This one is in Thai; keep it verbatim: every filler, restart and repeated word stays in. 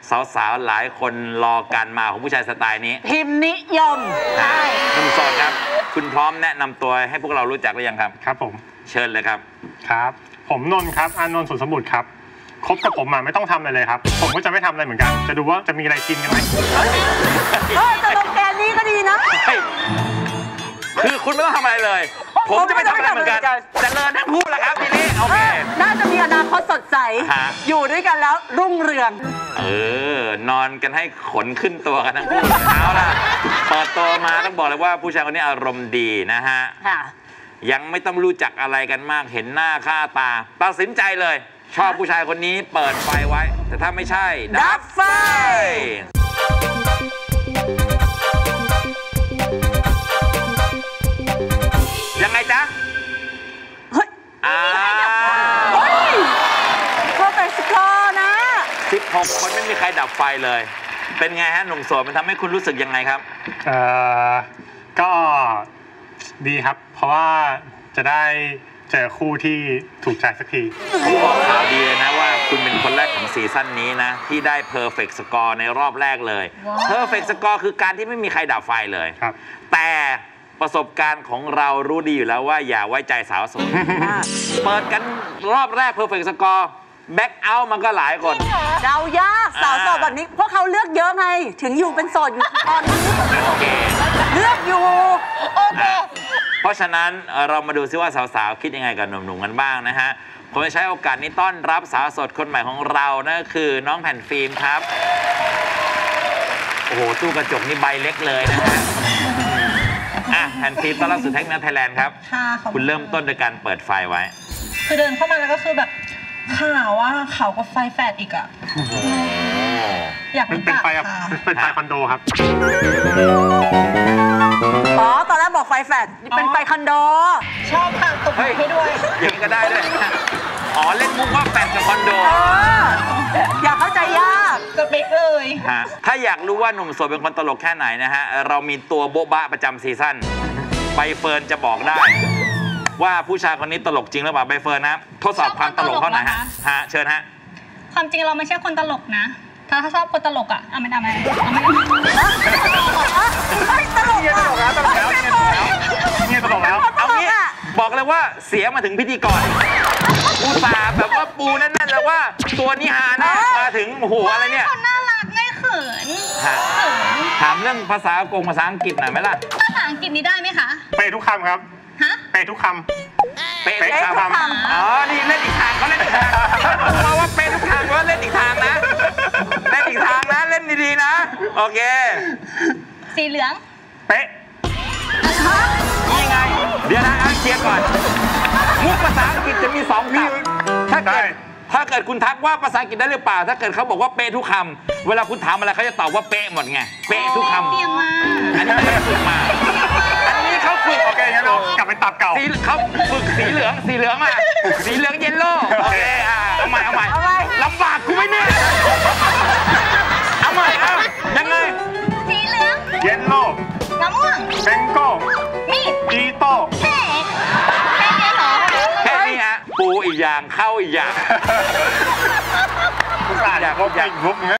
สาวๆหลายคนรอการมาของผู้ชายสไตล์นี้พิมพ์นิยมใช่หนุ่มโสดครับคุณพร้อมแนะนำตัวให้พวกเรารู้จักหรือยังครับครับผมเชิญเลยครับครับผมนนท์ครับอานนท์สุนสมุทรครับคบกับผมมาไม่ต้องทำอะไรเลยครับผมก็จะไม่ทำอะไรเหมือนกันจะดูว่าจะมีอะไรกินกันไหมเออแต่ตรงแกนนี้ก็ดีนะคือคุณไม่ต้องทำอะไรเลยผมจะไม่ทำอะไรเหมือนกันแต่เลิศทั้งคู่แหละครับทีนี้โอเคน่าจะมีอนาคตสดใสอยู่ด้วยกันแล้วรุ่งเรืองเออนอนกันให้ขนขึ้นตัวกันทั้งคู่เอาล่ะเปิดตัวมาต้องบอกเลยว่าผู้ชายคนนี้อารมณ์ดีนะฮะยังไม่ต้องรู้จักอะไรกันมากเห็นหน้าค่าตาตัดสินใจเลยชอบผู้ชายคนนี้เปิดไฟไว้แต่ถ้าไม่ใช่ดับไฟยังไงจ๊ะเฮ้ยอ่าเฮ้ยเพอร์เฟคต์สกอร์นะสิบหกคนไม่มีใครดับไฟเลยเป็นไงฮะหนุ่มโสดมันทำให้คุณรู้สึกยังไงครับเอ่อก็ดีครับเพราะว่าจะได้เจอคู่ที่ถูกใจสักทีผมบอกข่าวดีเลยนะว่าคุณเป็นคนแรกของซีซั่นนี้นะที่ได้ perfect score ในรอบแรกเลย perfect score คือการที่ไม่มีใครดับไฟเลยแต่ประสบการณ์ของเรารู้ดีอยู่แล้วว่าอย่าไว้ใจสาวโสดเปิดกันรอบแรก perfect score back out มันก็หลายคนเดายากสาวโสดแบบนี้พวกเขาเลือกเยอะไงถึงอยู่เป็นโสดอยู่ตอนนี้เลือกอยู่โอเคเพราะฉะนั้นเรามาดูซิว่าสาวๆคิดยังไงกับหนุ่มๆกันบ้างนะฮะผมจะใช้โอกาสนี้ต้อนรับสาวโสดคนใหม่ของเรานั่นคือน้องแผ่นฟิล์มครับโอ้โหตู้กระจกนี่ใบเล็กเลยนะฮะอ่ะแผ่นฟิล์มต้อนรับสู่แท็กนัทไทยแลนด์ครับคุณเริ่มต้นโดยการเปิดไฟไว้คือเดินเข้ามาแล้วก็คือแบบข่าวว่าเขาก็ไฟแฟดอีกอ่ะอยากเป็นไฟเป็นไฟคอนโดครับอ๋อตอนแรกบอกไฟแฟดเป็นไฟคอนโดชอบค่ะตบให้ด้วยอย่างนี้ก็ได้ด้วยอ๋อเล่นมุกว่าแฟดกับคอนโดอยากเข้าใจยากสเปคเลยถ้าอยากรู้ว่าหนุ่มโสดเป็นคนตลกแค่ไหนนะฮะเรามีตัวโบ๊ะบะประจำซีซั่นใบเฟิร์นจะบอกได้ว่าผู้ชายคนนี้ตลกจริงหรือเปล่าใบเฟิร์นนะทดสอบความตลกเท่าไหร่ฮะฮะเชิญฮะความจริงเราไม่ใช่คนตลกนะถ้าถ้าชอบคนตลกอ่ะเอาไม่ได้ไหมเอาไม่ได้ตลกแล้วตลกแล้วเนี่ยตลกแล้วเอางี้บอกเลยว่าเสียมาถึงพิธีกรอุตส่าห์แบบว่าปูแน่นๆแล้วว่าตัวนี้ฮานะมาถึงโอ้โหอะไรเนี่ยคนน่ารักไม่เขินถามเรื่องภาษากงภาษาอังกฤษหน่อยไหมล่ะภาษาอังกฤษนี้ได้ไหมคะเป๊ะทุกคำครับฮะเป๊ะทุกคำเป๊ะทุกคำอ๋อนี่เล่นอีกทางเขาเล่นอีกทางเพราะว่าเป๊ะทุกทางว่าเล่นอีกทางนะเล่นอีกทางนะเล่นดีๆนะโอเคสีเหลืองเป๊ะนี่ไงเดี๋ยวนะเอาเคลียร์ก่อนมุกภาษาอังกฤษจะมีสองแบบถ้าเกิดถ้าเกิดคุณทักว่าภาษาอังกฤษได้หรือเปล่าถ้าเกิดเขาบอกว่าเป๊ะทุกคำเวลาคุณถามอะไรเขาจะตอบว่าเป๊ะหมดไงเป๊ะทุกคำอันนี้ไม่ได้ฝึกมาอันนี้เขาฝึกโอเคงั้นเรากลับไปตับเก่าเขาฝึกสีเหลืองสีเหลืองมาสีเหลืองเยลโล่โอเคอ่าเอาใหม่เอาใหม่ลำบากกูไม่เนี่ยเอาใหม่เอายังไงสีเหลืองเยลโล่มะม่วงเบงโก้มีดอีโต้แค่แค่นี้เหรอแค่นี้ฮะปูอีกอย่างเข้าอีกอย่างอยากพบอยากพบ